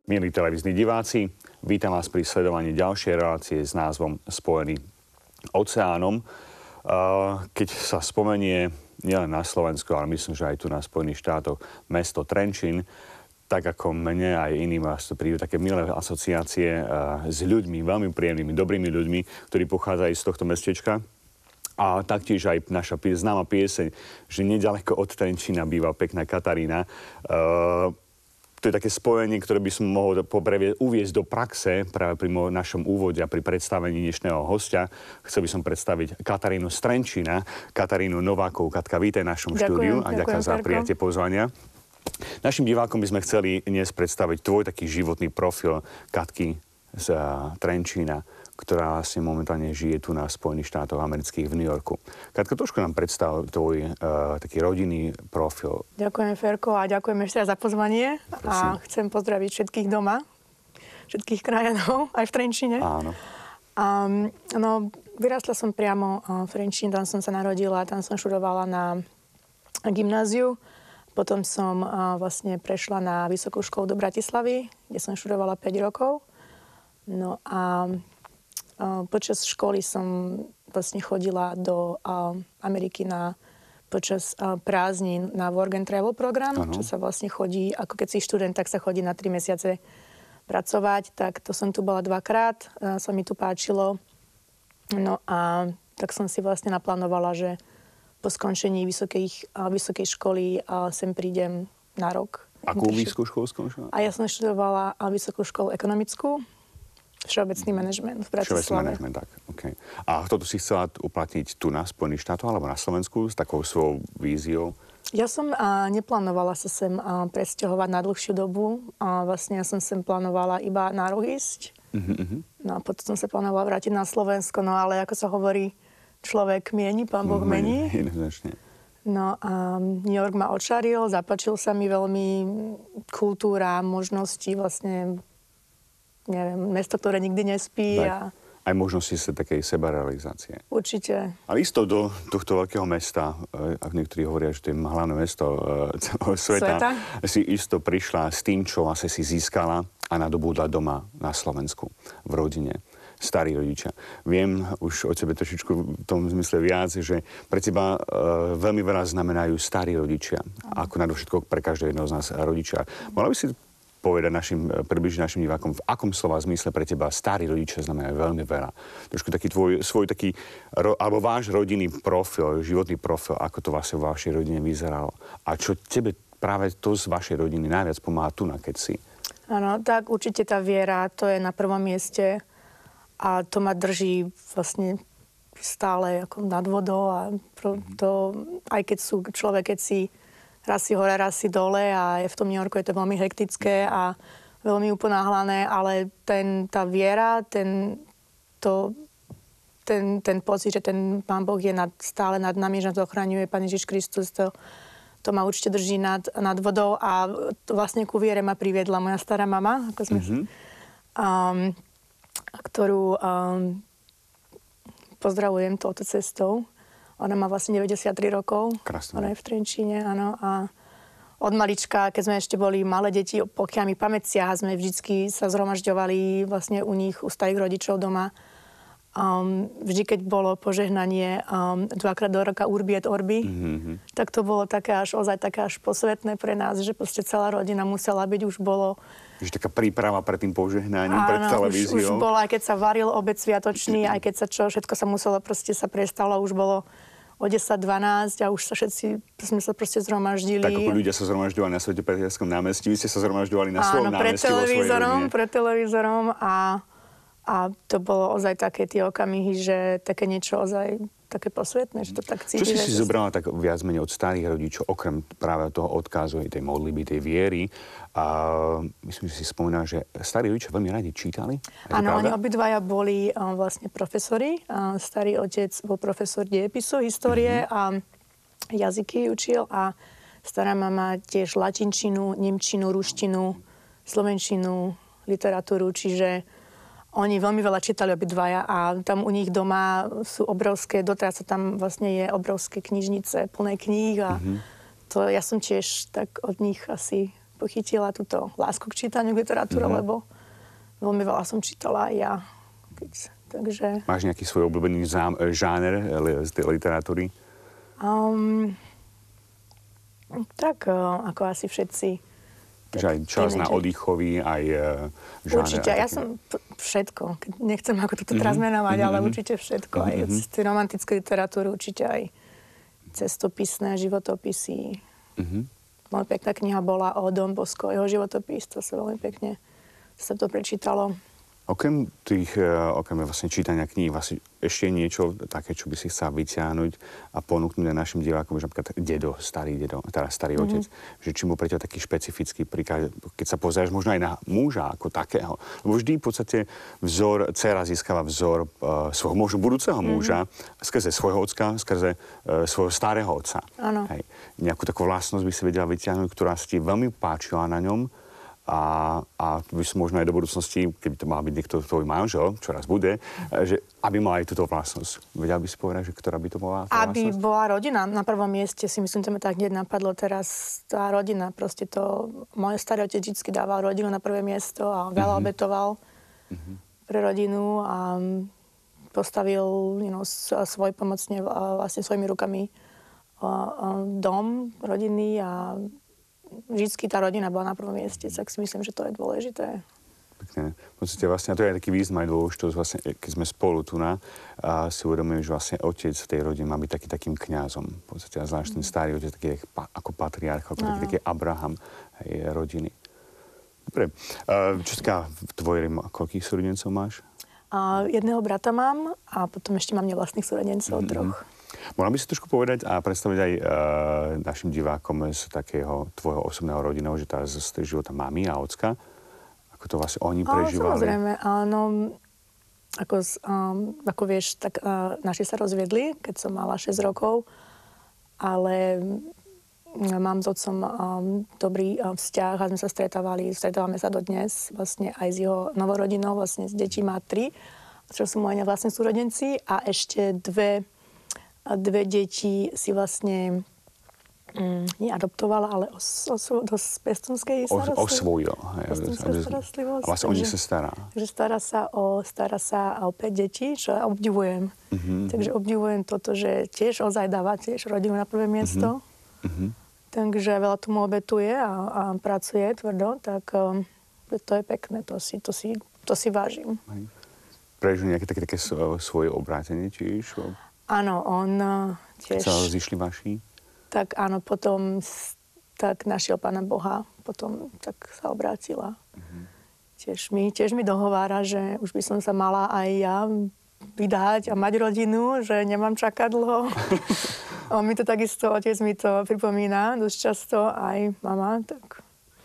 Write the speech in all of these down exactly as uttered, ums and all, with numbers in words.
Milí televízni diváci, vítam vás pri sledovaní ďalšej relácie s názvom Spojený oceánom. Keď sa spomenie nielen na Slovensku, ale myslím, že aj tu na Spojených štátoch mesto Trenčín, tak ako mne aj iným vás to prídu také milé asociácie s ľuďmi, veľmi príjemnými, dobrými ľuďmi, ktorí pochádzajú z tohto mestečka. A taktiež aj naša známa pieseň, že nedaleko od Trenčína býva pekná Katarína. To je také spojenie, ktoré by som mohol poprevie, uviesť do praxe práve pri našom úvode a pri predstavení dnešného hostia. Chcel by som predstaviť Katarínu z Trenčína, Katarínu Novákovú. Katka, vítaj v našom ďakujem, štúdiu a ďakujem za Ferko. prijatie pozvania. Našim divákom by sme chceli dnes predstaviť tvoj taký životný profil Katky z uh, Trenčína, ktorá vlastne momentálne žije tu na Spojených štátoch amerických v New Yorku. Katka, trošku nám predstav tvoj uh, taký rodinný profil. Ďakujem, Ferko, a ďakujem ešte za pozvanie. Prosím. A chcem pozdraviť všetkých doma, všetkých krajanov, aj v Trenčíne. Áno. Um, no, vyrastla som priamo v Trenčíne, tam som sa narodila, tam som študovala na gymnáziu. Potom som uh, vlastne prešla na Vysokú školu do Bratislavy, kde som študovala päť rokov. No a počas školy som vlastne chodila do uh, Ameriky na, počas uh, prázdnin na Work and Travel program, ano. Čo sa vlastne chodí, ako keď si študent, tak sa chodí na tri mesiace pracovať. Tak to som tu bola dvakrát, uh, sa mi tu páčilo. No a tak som si vlastne naplánovala, že po skončení vysokej, uh, vysokej školy uh, sem prídem na rok. Akú vysokú školu skončila? A ja som študovala uh, vysokú školu ekonomickú. Všeobecný manažment v Bratislave. Všeobecný manažment, tak. Okay. A toto si chcela uplatniť tu na Spojených štátoch alebo na Slovensku s takou svojou víziou? Ja som a, neplánovala sa sem a, presťahovať na dlhšiu dobu. A vlastne ja som sem plánovala iba na rok ísť. Uh-huh. No a potom som sa plánovala vrátiť na Slovensko. No ale ako sa hovorí, človek mieni, pán Boh mení. Jednoznačne. No a New York ma očaril, zapáčil sa mi veľmi kultúra, možnosti vlastne, neviem, mesto, ktoré nikdy nespí. A aj možnosti sa takej sebarealizácie. Určite. Ale isto do tohto veľkého mesta, ak niektorí hovoria, že to je hlavné mesto celého sveta, sveta, si isto prišla s tým, čo vlastne si získala a nadobudla doma na Slovensku, v rodine. Starí rodičia. Viem už od sebe trošičku v tom zmysle viac, že pre teba e, veľmi veľa znamenajú starí rodičia. Aha. Ako nadovšetko pre každého jedného z nás rodičia. Mohla by si povedať našim, približiť našim divákom, v akom slova zmysle pre teba starí rodičia znamenajú veľmi veľa. Trošku taký tvoj, svoj taký, ro, alebo váš rodinný profil, životný profil, ako to vlastne v vašej rodine vyzeralo. A čo tebe práve to z vašej rodiny najviac pomáha tu, na keď si? Áno, tak určite tá viera, to je na prvom mieste a to ma drží vlastne stále ako nad vodou a to, aj keď sú človek, keď si raz si hore, raz si dole a v tom New Yorku je to veľmi hektické a veľmi uponáhlané, ale ten, tá viera, ten, to, ten, ten pocit, že ten Pán Boh je nad, stále nad nami, že nás ochraňuje Pán Ježiš Kristus, to, to ma určite drží nad, nad vodou a to vlastne ku viere ma priviedla moja stará mama, ako sme, mm-hmm. um, ktorú um, pozdravujem touto cestou. Ona má vlastne deväťdesiattri rokov. Krásne. Ona je v Trenčíne, áno. A od malička, keď sme ešte boli malé deti, pokiaľ mi pamäť siaha, sme vždycky sa zhromažďovali vlastne u nich, u starých rodičov doma. Um, vždy, keď bolo požehnanie um, dvakrát do roka Urbi et Orbi, mm-hmm. tak to bolo také až ozaj také až posvetné pre nás, že proste celá rodina musela byť, už bolo... Že taká príprava pred tým požehnaním, pred televíziou. Už, už bolo, aj keď sa varil obed sviatočný, aj keď sa čo, všetko sa muselo, proste sa prestalo, už bolo o desať dvanásť a už sa všetci, sme sa proste zhromaždili. Tak ako ľudia sa zhromažďovali na Svetopeterskom námestí, vy ste sa zhromažďovali na svojom námestí vo svojej rodine. Pred televízorom a, a to bolo ozaj také tie okamihy, že také niečo ozaj také posvetné, že to tak cíti. Čo si si zobrala tak viac menej od starých rodičov, okrem práve toho odkazu, tej modlitby, tej viery? A myslím, že si spomínala, že starí rodičia veľmi radi čítali? Áno, oni obidvaja boli um, vlastne profesori. Uh, starý otec bol profesor dejepisu, histórie mm-hmm. a jazyky učil a stará mama tiež latinčinu, nemčinu, ruštinu, slovenčinu, literatúru, čiže oni veľmi veľa čítali obidvaja a tam u nich doma sú obrovské, doteraz sa tam vlastne je obrovské knižnice, plné kníh a mm-hmm. to ja som tiež tak od nich asi pochytila túto lásku k čítaniu, k literatúre, mm-hmm. lebo veľmi veľa som čítala aj ja. Keď, takže... Máš nejaký svoj obľúbený zám, žáner z tej literatúry? Um, tak, uh, ako asi všetci. Že aj čas na oddychový, aj uh, žáner. Určite, aj ja som p- všetko. Nechcem ako toto mm-hmm. teraz menovať, mm-hmm. ale určite všetko. Mm-hmm. Aj z tej romantickej literatúry určite aj cestopisné životopisy. Mm-hmm. Veľmi pekná kniha bola o Don Bosco, jeho životopis, to sa veľmi pekne sa to prečítalo. Okrem tých, okrem vlastne čítania kníh, vlastne ešte niečo také, čo by si chcel vyťahnuť a ponúknuť aj našim divákom, že napríklad dedo, starý dedo, teda starý mm-hmm. otec, že či mu pre teba taký špecifický príklad, keď sa pozrieš možno aj na muža ako takého. Lebo vždy v podstate vzor, dcera získava vzor uh, svojho možno budúceho mm-hmm. muža skrze svojho ocka, skrze uh, svojho starého otca. Áno. Hej. Nejakú takú vlastnosť by si vedela vyťahnuť, ktorá si ti veľmi páčila na ňom. A, a by som možno aj do budúcnosti, keby to mal byť niekto tvoj manžel, čo raz bude, že aby mal aj túto vlastnosť. Vedel by si povedať, že ktorá by to bola tá Aby vlastnosť? bola rodina na prvom mieste, si myslím, že mi tak hneď napadlo teraz tá rodina. Proste to, môj starý otec vždy dával rodinu na prvé miesto a veľa mm-hmm. obetoval mm-hmm. pre rodinu a postavil you know, svoj pomocne vlastne svojimi rukami dom rodiny a vždycky tá rodina bola na prvom mieste, tak si myslím, že to je dôležité. Pekne. V podstate vlastne, a to je taký význam aj dôležitosť, vlastne, keď sme spolu tu na, a si uvedomujem, že vlastne otec v tej rodine má byť taký, takým kňazom. V podstate, a zvlášť ten starý otec, taký ako patriarch, ako taký, taký Abraham hej, rodiny. Dobre. Čo sa tvojej, koľkých súrodencov máš? A jedného brata mám a potom ešte mám nevlastných súrodencov, mm-hmm. troch. Mohla by si trošku povedať a predstaviť aj uh, našim divákom z takého tvojho osobného rodinného, že tá z života mami a ocka, ako to vlastne oni prežívali? Samozrejme, áno. Ako, um, ako vieš, tak uh, naši sa rozviedli, keď som mala šesť rokov, ale mám s otcom um, dobrý um, vzťah a sme sa stretávali, stretávame sa dodnes, vlastne aj s jeho novorodinou, vlastne s detí má tri, čo sú moje vlastné súrodenci a ešte dve A dve deti si vlastne mm, nie adoptovala, ale os, os, do pestúnskej starostlivosti. Osvojil. Pestúnská starostlivosť. A vlastne o nich sa stará. Takže stará sa o, stará sa o päť detí, čo ja obdivujem. Mm-hmm. Takže obdivujem toto, že tiež ozaj dáva tiež rodinu na prvé miesto. Mm-hmm. Takže veľa tomu obetuje a, a pracuje tvrdo, tak um, to je pekné, to si, to si, to si vážim. Prežil nejaké také, také svoje obrátenie tiež? Áno, on tiež... Keď sa rozišli vaši? Tak áno, potom tak našiel Pána Boha, potom tak sa obrátila. Mm-hmm. Tiež, mi, tiež mi dohovára, že už by som sa mala aj ja vydať a mať rodinu, že nemám čakať dlho. On mi to takisto, otec mi to pripomína dosť často, aj mama, tak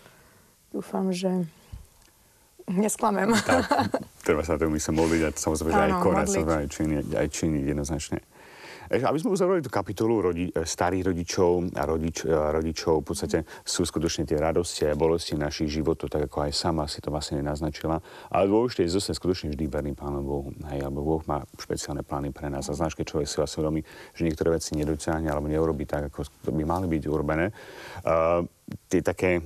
dúfam, že nesklamem. Tak, treba sa to myslím modliť a samozrejme, že aj konať sa aj činiť, aj činiť jednoznačne. Aby sme uzavreli tú kapitolu rodi, starých rodičov a rodič, rodičov, v podstate sú skutočne tie radosti a bolesti našich životov, tak ako aj sama si to vlastne naznačila. Ale dôležité je zostať skutočne vždy verný Pánu Bohu. Hej, alebo Boh má špeciálne plány pre nás. A znáš, keď človek si vlastne uvedomí, že niektoré veci nedotiahne alebo neurobí tak, ako by mali byť urobené. Uh, tie také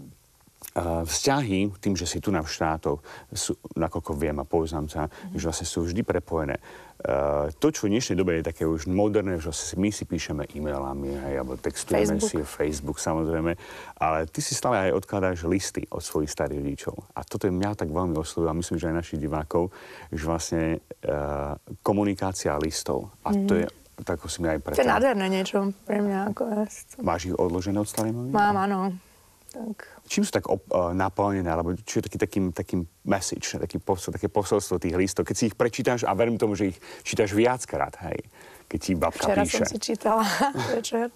vzťahy, tým, že si tu na štátoch, sú, nakoľko viem a poznám sa, mm-hmm. že vlastne sú vždy prepojené. Uh, to, čo v dnešnej dobe je také už moderné, že my si píšeme e-mailami, hej, alebo textujeme Facebook. si Facebook, samozrejme, ale ty si stále aj odkladáš listy od svojich starých rodičov. A toto je mňa tak veľmi oslovilo, a myslím, že aj našich divákov, že vlastne uh, komunikácia listov. A mm-hmm. to je tak, ako si mi aj preto. To je nádherné niečo pre mňa. Ako Máš ich odložené od starej mamy? Mám, áno. Tak. Čím sú tak op- uh, naplnené, alebo čo je taký, takým, takým message, taký posol, také posolstvo tých listov, keď si ich prečítaš a verím tomu, že ich čítaš viackrát, hej, keď ti babka Včera píše. Včera som si čítala večer.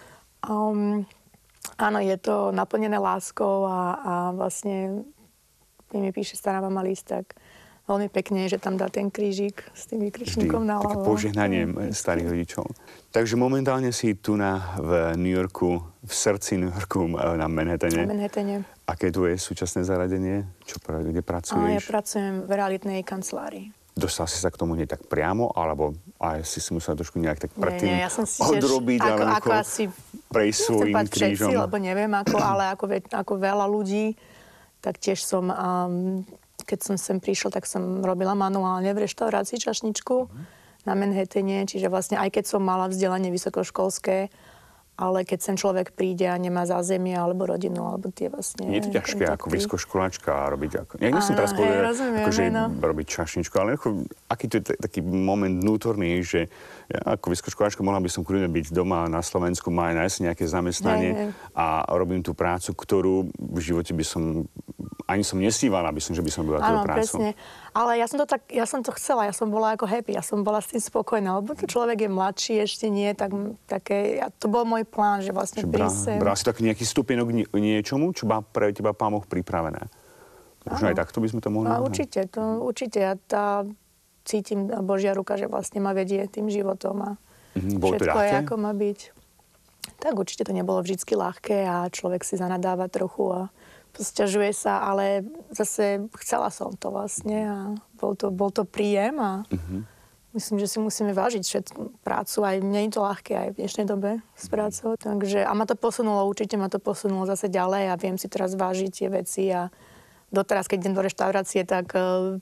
Um, áno, je to naplnené láskou a, a vlastne keď mi píše stará mama list, tak veľmi pekne, že tam dá ten krížik s tým výkričníkom na hlavu. Také požehnanie mm. starých rodičov. Takže momentálne si tu na, v New Yorku, v srdci New Yorku, na Manhattane. Na Manhattane. Aké tu je súčasné zaradenie? Čo, kde pracuješ? A ja pracujem v realitnej kancelárii. Dostal si sa k tomu nie tak priamo, alebo aj si si musela trošku nejak tak predtým nie, nie, ja som si odrobiť? Tiež, ako, alebo ako asi prejsť svojím krížom. Všetci, lebo neviem ako, ale ako, ako veľa ľudí, tak tiež som, um, keď som sem prišla, tak som robila manuálne v reštaurácii čašničku mm. na Manhattane, čiže vlastne aj keď som mala vzdelanie vysokoškolské, ale keď sem človek príde a nemá zázemie alebo rodinu, alebo tie vlastne... Nie je to ťažké kontakty. ako vysokoškoláčka robiť ako... Ja nechcem teraz povedať, akože robiť čašničku, ale ako, aký to je t- taký moment vnútorný, že ja ako vysokoškoláčka mohla by som kľudne byť doma na Slovensku, má aj nájsť nejaké zamestnanie hej, hej. a robím tú prácu, ktorú v živote by som... Ani som nesnívala, by som, že by som robila tú prácu. Presne. Ale ja som to tak, ja som to chcela, ja som bola ako happy, ja som bola s tým spokojná, lebo to človek je mladší, ešte nie, tak také, ja, to bol môj plán, že vlastne prísem. Brala si tak nejaký stupienok nie, niečomu, čo má pre teba Pán Boh pripravené. Možno aj takto by sme to mohli... A určite, to, určite. Ja tá, cítim Božia ruka, že vlastne ma vedie tým životom a mm, všetko je, ako má byť. Tak určite to nebolo vždycky ľahké a človek si zanadáva trochu a sťažuje sa, ale zase chcela som to vlastne a bol to, bol to príjem a mm-hmm. myslím, že si musíme vážiť všetku prácu. Aj nie je to ľahké aj v dnešnej dobe s prácou. Takže, a ma to posunulo, určite ma to posunulo zase ďalej a viem si teraz vážiť tie veci a doteraz, keď idem do reštaurácie, tak uh,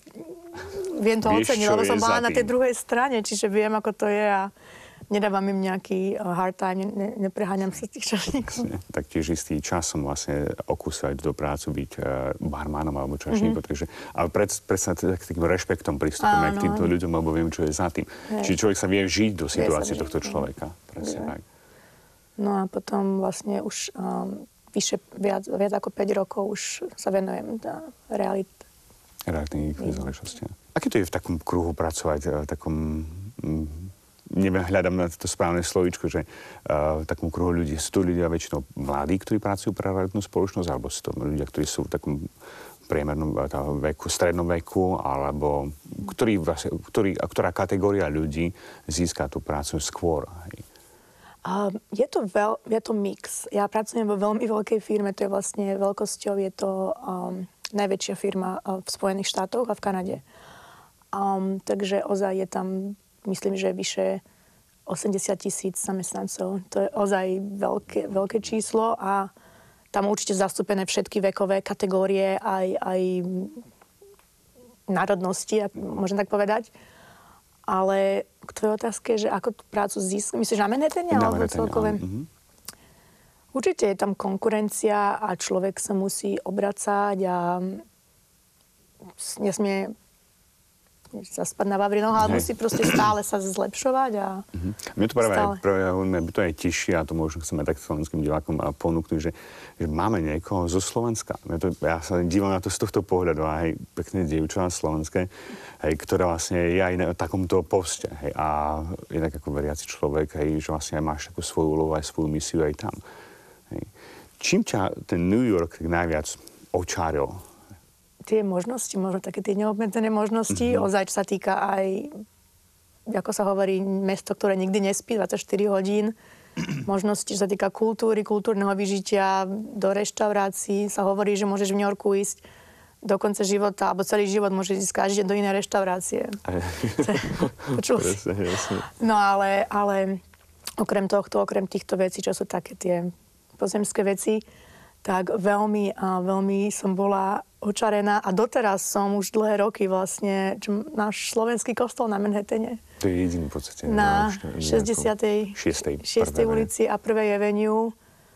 viem to oceniť, lebo som bola na tej druhej strane, čiže viem, ako to je a nedávam im nejaký hard time, ne, nepreháňam sa tých čašníkov. Tak tiež istý čas som vlastne okúsil aj do prácu byť uh, barmanom alebo čašníkom, mm-hmm. takže ale pred, predsa tak, takým rešpektom pristupujeme k týmto ľuďom, lebo viem, čo je za tým. Hej. Čiže človek sa vie žiť do situácie tohto človeka. Presne tak. No a potom vlastne už um, vyše, viac, viac ako päť rokov už sa venujem na realit. Realitných záležitostiach. Aké to je v takom kruhu pracovať, v takom... Mm, neviem, hľadám na to správne slovíčko, že uh, v takom kruhu ľudí sú to ľudia väčšinou mladí, ktorí pracujú pre realitnú spoločnosť, alebo sú to ľudia, ktorí sú v takom priemernom veku, strednom veku, alebo ktorý, ktorý, ktorá kategória ľudí získa tú prácu skôr. Hej. Uh, je, to veľ, je to mix. Ja pracujem vo veľmi veľkej firme, to je vlastne veľkosťou, je to um, najväčšia firma uh, v Spojených štátoch a v Kanade. Um, takže ozaj je tam myslím, že vyše osemdesiat tisíc zamestnancov. To je ozaj veľké, veľké číslo a tam určite zastúpené všetky vekové kategórie, aj, aj národnosti, ak môžem tak povedať. Ale k tvojej otázke, že ako tú prácu získať, myslíš na Manhattane alebo celkové? Mm-hmm. Určite je tam konkurencia a človek sa musí obracať a nesmie zaspať na vavrinoch, ale musí proste stále sa zlepšovať a mm-hmm. Mne to práve aj, to aj teší a to možno chceme tak slovenským divákom ponúknuť, že, že máme niekoho zo Slovenska. To, ja sa dívam na to z tohto pohľadu a hej, pekné dievča slovenské, hej, ktoré vlastne je aj na takomto poste. Hej, a je tak ako veriaci človek, hej, že vlastne aj máš takú svoju úlohu, aj svoju misiu aj tam. Hej. Čím ťa ten New York tak najviac očáril? Tie možnosti, možno také tie neobmedzené možnosti, mm-hmm. ozaj, čo sa týka aj, ako sa hovorí, mesto, ktoré nikdy nespí, dvadsaťštyri hodín. Možnosti, čo sa týka kultúry, kultúrneho vyžitia, do reštaurácií. Sa hovorí, že môžeš v New Yorku ísť do konca života, alebo celý život môžeš ísť každý deň do inej reštaurácie. Počul si? No ale, ale okrem tohto, okrem týchto vecí, čo sú také tie pozemské veci, tak veľmi a veľmi som bola očarená a doteraz som už dlhé roky vlastne čo, náš slovenský kostol na Manhattane. To je jediný v podstate. Na šesťdesiatej šiestej ulici a prvej avenue.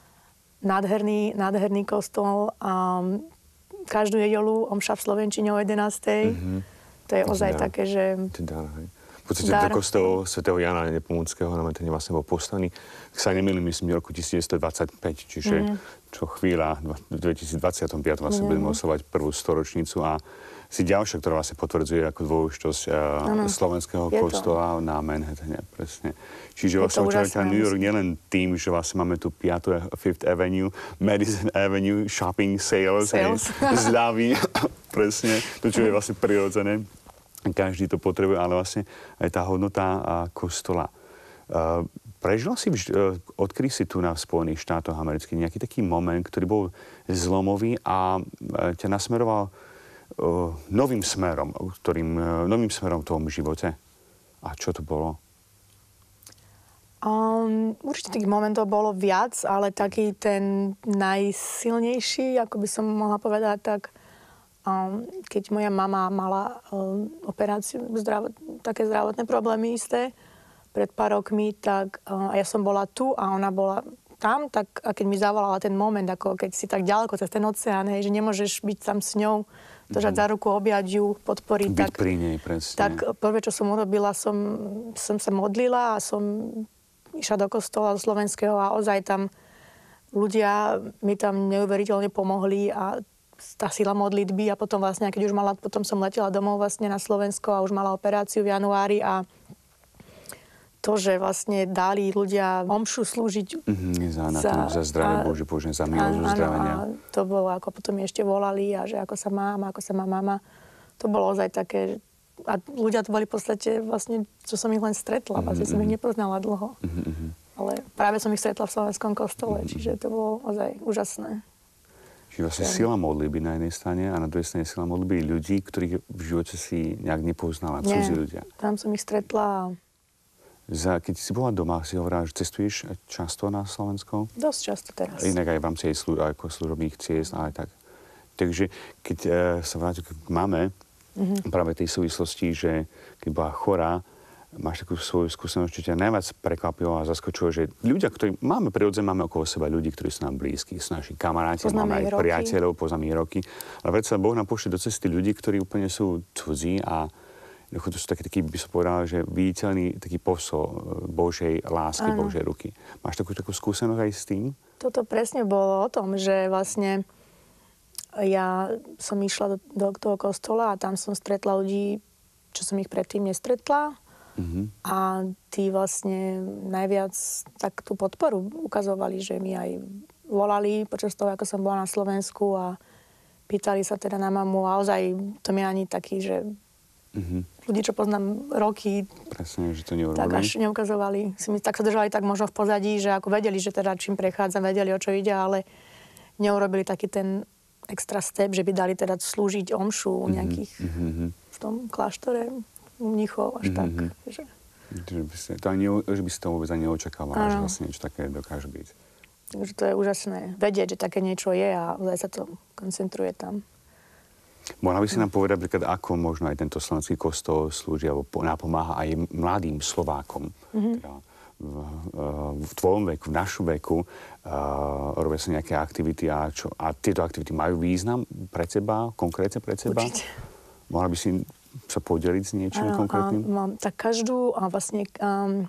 Nádherný, nádherný kostol a každú nedeľu omša v slovenčine o jedenástej. Mm-hmm. To je ozaj to také, že... To dá, hej. V podstate to kostol svätého Jana Nepomuckého na Manhattane vlastne bol postavený, ak sa nemýlim, myslím, v roku devätnásťstodvadsaťpäť, čiže mm-hmm. čo chvíľa, v dvetisícdvadsaťpäť vlastne mm-hmm. budeme oslavovať prvú storočnicu a si ďalšia, ktorá vlastne potvrdzuje ako dôležitosť uh, slovenského kostola na Manhattane, presne. Čiže vlastne očakáva New York nielen tým, že vlastne máme tu piatu Fifth Avenue, Madison Avenue, shopping sales, sales. Zľavy, presne, to, čo je vlastne prirodzené. Každý to potrebuje, ale vlastne aj tá hodnota kostola. Uh, prežila si, uh, odkedy si tu na Spojených štátoch amerických, nejaký taký moment, ktorý bol zlomový a uh, ťa nasmeroval uh, novým smerom, ktorým, uh, novým smerom v tom živote? A čo to bolo? Um, určite tých momentov bolo viac, ale taký ten najsilnejší, ako by som mohla povedať, tak um, keď moja mama mala um, operáciu, zdravot, také zdravotné problémy isté pred pár rokmi, tak um, a ja som bola tu a ona bola tam, tak a keď mi zavolala ten moment, ako keď si tak ďaleko cez ten oceán, hej, že nemôžeš byť tam s ňou, držať mm. za ruku, objať ju, podporiť. Byť tak, pri nej, presne. Tak prvé, čo som urobila, som, som sa modlila a som išla do kostola do slovenského a ozaj tam ľudia mi tam neuveriteľne pomohli a tá sila modlitby a potom vlastne, keď už mala, potom som letela domov vlastne na Slovensko a už mala operáciu v januári a to, že vlastne dali ľudia omšu slúžiť mm-hmm, za, za, za zdravie Bože, Bože, za milosť uzdravenia. Áno, a to bolo, ako potom mi ešte volali a že ako sa mám, ako sa má mama. To bolo ozaj také, a ľudia to boli v podstate vlastne, čo som ich len stretla, vlastne mm-hmm. som ich nepoznala dlho. Mm-hmm. Ale práve som ich stretla v slovenskom kostole, mm-hmm. čiže to bolo ozaj úžasné. Čiže vlastne ja. Sila modlitby na jednej strane a na druhej strane sila modlitby ľudí, ktorých v živote si nejak nepoznala, cudzí ľudia. Tam som ich stretla. Za, keď si bola doma, si hovorila, že cestuješ často na Slovensko? Dosť často teraz. Inak aj v rámci aj slu, ako služobných ciest, ale tak. Takže keď e, sa vrátim k mame, mm-hmm. práve tej súvislosti, že keď bola chorá, máš takú svoju skúsenosť, čo ťa najviac prekvapilo a zaskočilo, že ľudia, ktorí máme prirodzene, máme okolo seba ľudí, ktorí sú nám blízki, sú naši kamaráti, poznáme máme aj roky. priateľov, poznáme ich roky. Ale predsa Boh nám pošle do cesty ľudí, ktorí úplne sú cudzí a to sú taký, taký, by som povedal, že viditeľný taký posol Božej lásky, ano. Božej ruky. Máš takú, takú skúsenosť aj s tým? Toto presne bolo o tom, že vlastne ja som išla do, do toho kostola a tam som stretla ľudí, čo som ich predtým nestretla. Mm-hmm. A tí vlastne najviac tak tú podporu ukazovali, že mi aj volali počas toho, ako som bola na Slovensku a pýtali sa teda na mamu a ozaj to mi ani taký, že mm-hmm. ľudí, čo poznám roky, presne, že to neurobili. Tak až neukazovali. Si mi, tak sa držali tak možno v pozadí, že ako vedeli, že teda čím prechádzam, vedeli, o čo ide, ale neurobili taký ten extra step, že by dali teda slúžiť omšu u nejakých mm-hmm. v tom kláštore u mnichov až mm-hmm. tak. Že... Že, by si, to ani, že by si to vôbec ani neočakávala, že vlastne niečo také dokáže byť. Takže to je úžasné. Vedieť, že také niečo je a sa to koncentruje tam. Mohla by si nám povedať, napríklad, ako možno aj tento slovenský kostol slúži alebo napomáha aj mladým Slovákom. Mm-hmm. Teda v, v tvojom veku, v našom veku uh, robia sa nejaké aktivity a, čo, a tieto aktivity majú význam pre teba, konkrétne pre teba? Určite. Mohla by si sa podeliť s niečím ano, konkrétnym? Mám tak každú, a vlastne um,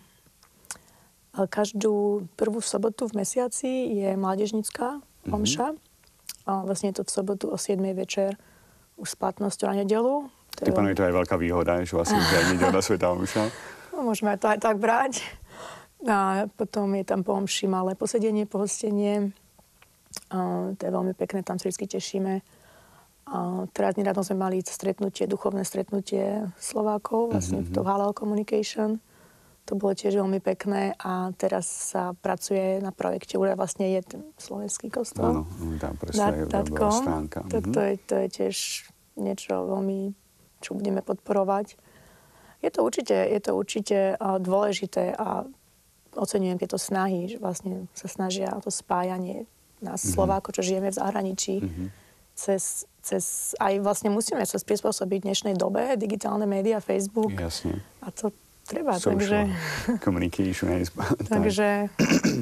každú prvú sobotu v mesiaci je mládežnická omša. Mm-hmm. A vlastne je to v sobotu o siedmej večer už s platnosťou na nedeľu. Ty pánu, je to aj veľká výhoda, že vlastne už aj nedeľná svätá omša. No, môžeme to aj tak brať. A potom je tam po omši malé posedenie, pohostenie. A to je veľmi pekné, tam sa vždy tešíme. A teraz nedávno sme mali stretnutie, duchovné stretnutie Slovákov, vlastne mm-hmm. to Hallel Communication. To bolo tiež veľmi pekné a teraz sa pracuje na projekte, už vlastne je ten slovenský kostol. Áno, tam presne je webová stránka. Tak to je, to je tiež niečo veľmi, čo budeme podporovať. Je to určite, je to určite dôležité a oceňujem tieto snahy, že vlastne sa snažia o to spájanie nás mm-hmm. Slovákov, čo žijeme v zahraničí. Mm-hmm. Cez, cez, aj vlastne musíme sa prispôsobiť dnešnej dobe, digitálne médiá, Facebook. Jasne. A to treba, social takže... communication. takže...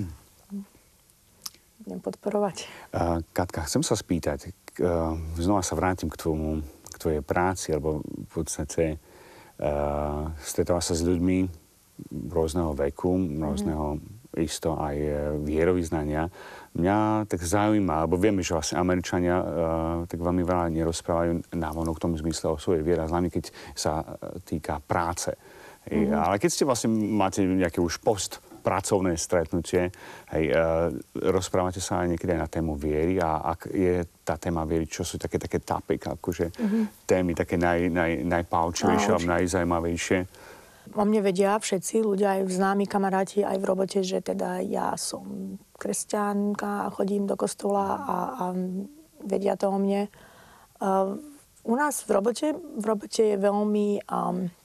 budem podporovať. Uh, Katka, chcem sa spýtať, uh, znova sa vrátim k tvojmu, k tvojej práci, alebo v podstate uh, stretáva sa s ľuďmi rôzneho veku, rôzneho mm. isto aj vierovyznania. Mňa tak zaujíma, lebo vieme, že vlastne Američania uh, tak veľmi veľa nerozprávajú návonok v tom zmysle o svojej viere, hlavne keď sa týka práce. Mm. Ale keď ste vlastne máte nejaké už post pracovné stretnutie, hej, uh, rozprávate sa aj niekedy aj na tému viery a ak je tá téma viery, čo sú také, také topic, akože mm-hmm. témy také naj, naj, najpálčivejšie a najzajímavejšie? O mne vedia všetci ľudia, aj známi kamaráti, aj v robote, že teda ja som kresťanka, chodím do kostola a, a vedia to o mne. Uh, u nás v robote, v robote je veľmi um,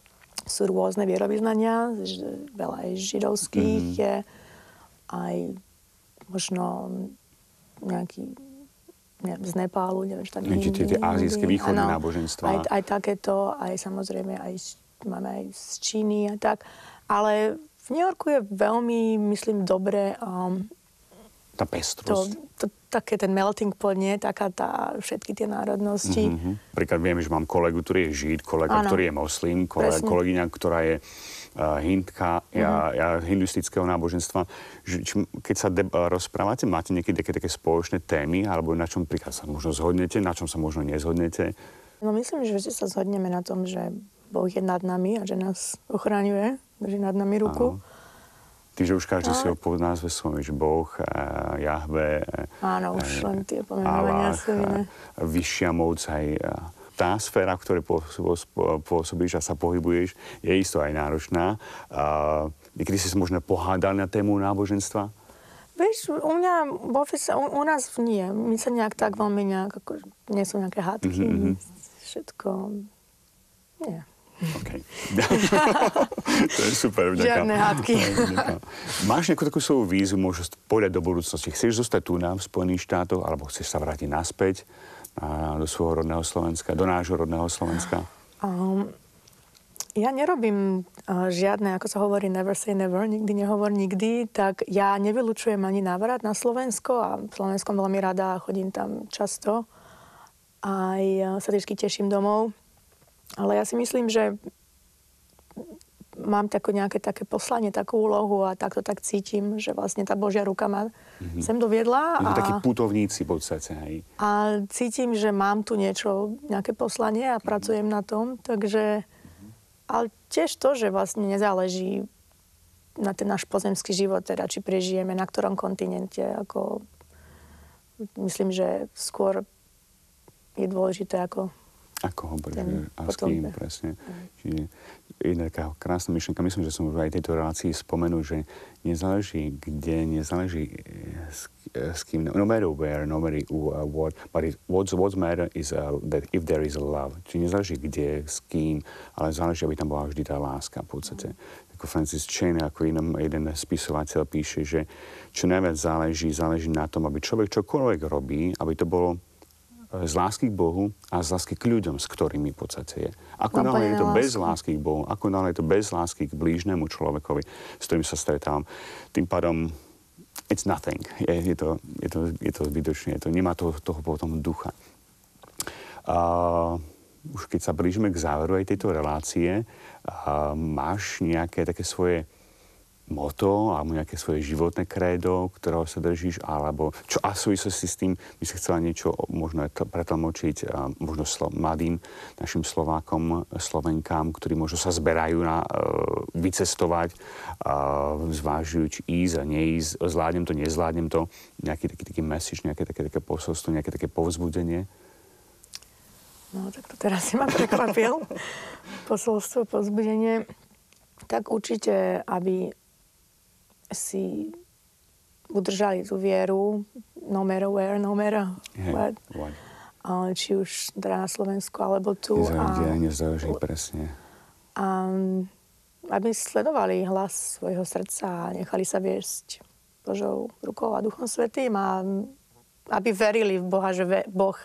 sú rôzne vierovyznania, veľa aj židovských, mm-hmm. je aj možno nejaký neviem, z Nepálu, neviem, čo tam je. Tie azijské východné náboženstva. Aj, aj takéto, aj samozrejme, aj, máme aj z Číny a tak. Ale v New Yorku je veľmi, myslím, dobre um, tá pestrosť. To, to, také ten melting pot, nie? Taká tá, všetky tie národnosti. Mm-hmm. Príklad viem, že mám kolegu, ktorý je žid, kolega, ano. ktorý je moslim, kolega, kolegyňa, ktorá je uh, hindka, mm-hmm. ja, ja hinduistického náboženstva. Že, či, keď sa de- rozprávate, máte niekedy také, také spoločné témy, alebo na čom príklad sa možno zhodnete, na čom sa možno nezhodnete? No myslím, že sa zhodneme na tom, že Boh je nad nami a že nás ochraňuje, drží nad nami ruku. Áno. Tým, že už každý no. si ho po názve svojom, že Boh, Jahve, áno, už len tie pomenovania sú iné. Vyššia moc, aj tá sféra, v ktorej pôsobíš a sa pohybuješ, je isto aj náročná. Niekedy si sa možno pohádali na tému náboženstva? Vieš, u mňa, v office, u, u nás nie. My sa nejak tak veľmi nejak, ako, nie sú nejaké hádky. Mm-hmm. Všetko, nie. OK. To je super. Žiadne hádky. Máš nejakú takú svoju víziu, môžeš povedať do budúcnosti? Chceš zostať tu na v Spojených štátoch, alebo chceš sa vrátiť naspäť na, do svojho rodného Slovenska, do nášho rodného Slovenska? Um, ja nerobím uh, žiadne, ako sa hovorí, never say never, nikdy nehovor nikdy, tak ja nevylučujem ani návrat na Slovensko a v Slovenskom veľmi rada a chodím tam často. Aj uh, sa vždy teším domov. Ale ja si myslím, že mám tako nejaké také poslanie, takú úlohu a takto tak cítim, že vlastne tá Božia ruka ma mm-hmm. sem doviedla. A takí putovníci v podstate, hej. A cítim, že mám tu niečo, nejaké poslanie a pracujem mm-hmm. na tom, takže... Ale tiež to, že vlastne nezáleží na ten náš pozemský život, teda či prežijeme na ktorom kontinente, ako... Myslím, že skôr je dôležité, ako... Ako hovoríš, a s kým, presne. Čiže jedna taká krásna myšlenka, myslím, že som už aj tejto relácii spomenul, že nezáleží kde, nezáleží s, s kým, no matter where, no matter uh, what, but it, what's, what's matter is uh, that if there is love. Čiže nezáleží kde, s kým, ale záleží, aby tam bola vždy tá láska v podstate. Mm. Ako Francis Chan, ako inom, jeden spisovateľ píše, že čo najviac záleží, záleží na tom, aby človek čokoľvek robí, aby to bolo z lásky k Bohu a z lásky k ľuďom, s ktorými v podstate je. Ako náhle je to bez lásky k Bohu, ako náhle je to bez lásky k blížnemu človekovi, s ktorým sa stretávam, tým pádom it's nothing. Je, je, to, je, to, je to zbytočné, to nemá toho, toho potom ducha. Uh, už keď sa blížime k záveru aj tejto relácie, uh, máš nejaké také svoje moto alebo nejaké svoje životné krédo, ktorého sa držíš, alebo čo a v súvislosti s tým by si chcela niečo možno pretlmočiť a možno slo, mladým našim Slovákom, Slovenkám, ktorí možno sa zberajú na uh, vycestovať, uh, zvážujú, či ísť a neísť, zvládnem to, nezvládnem to, nejaký taký, taký message, nejaké také, také posolstvo, nejaké také povzbudenie? No, tak to teraz si ma prekvapil. Posolstvo, povzbudenie. Tak určite, aby si udržali tú vieru, no matter where, no matter what. what. Či už teda na Slovensku, alebo tu. Nezáleží, a nezáleží, presne. A aby sledovali hlas svojho srdca a nechali sa viesť Božou rukou a Duchom Svätým a aby verili v Boha, že Boh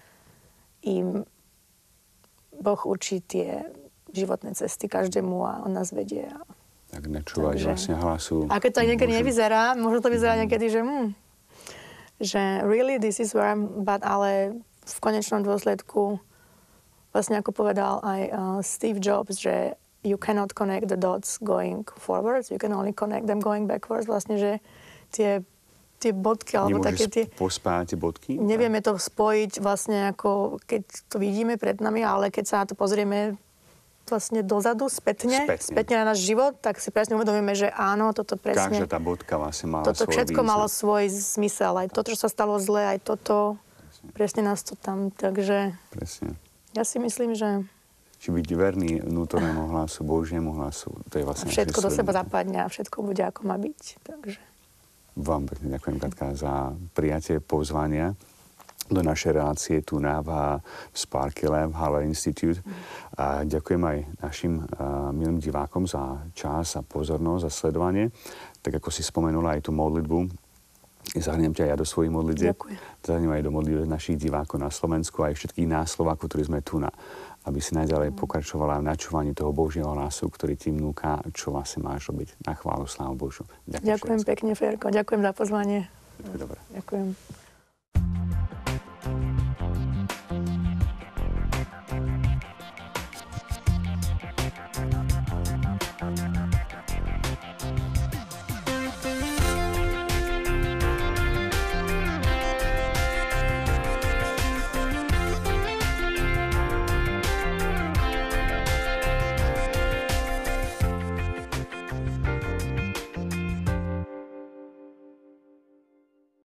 im Boh určí tie životné cesty každému a on nás vedie. Tak nečúvať Takže, vlastne hlasu. A keď to aj niekedy môžu... nevyzerá, možno to vyzerá niekedy, že hm, že really this is where I'm, but ale v konečnom dôsledku vlastne ako povedal aj uh, Steve Jobs, že you cannot connect the dots going forwards, you can only connect them going backwards. Vlastne, že tie, tie bodky, alebo Nemôžeš také tie... pospájať tie bodky? Nevieme to spojiť vlastne ako, keď to vidíme pred nami, ale keď sa na to pozrieme vlastne dozadu, spätne, spätne, spätne na náš život, tak si presne uvedomíme, že áno, toto presne... Každá tá bodka vlastne mala toto svoj všetko význam. malo svoj zmysel. Aj to, čo sa stalo zle, aj toto, presne, presne nás to tam, takže... Presne. Ja si myslím, že... Či byť verný vnútornému hlasu, Božiemu hlasu, to je vlastne... A všetko do seba zapadne a všetko bude, ako má byť, takže... Vám pekne ďakujem, Katka, za prijatie pozvania do našej relácie tu na v Sparky Lab Harvard Institute. A ďakujem aj našim uh, milým divákom za čas a pozornosť a sledovanie. Tak ako si spomenula aj tú modlitbu, zahrnem ťa ja do svojich modlitieb. Zahrnem aj do modlitieb našich divákov na Slovensku aj všetkých nás Slovákov, ktorí sme tu na, aby si naďalej pokračovala v načúvaní toho Božieho hlasu, ktorý ti vnúka, čo vlastne máš robiť na chválu slávu Božiu. Ďakujem, ďakujem pekne, Ferko. Ďakujem za pozvanie. Dobre. Ďakujem.